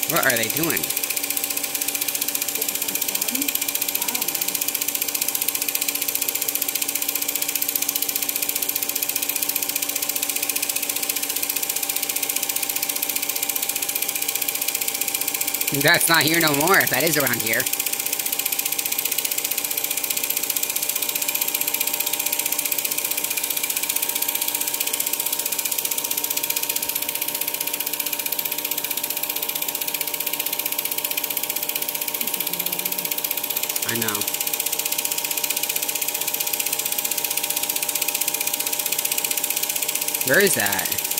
What are they doing? That's not here no more, if that is around here. I know. Where is that?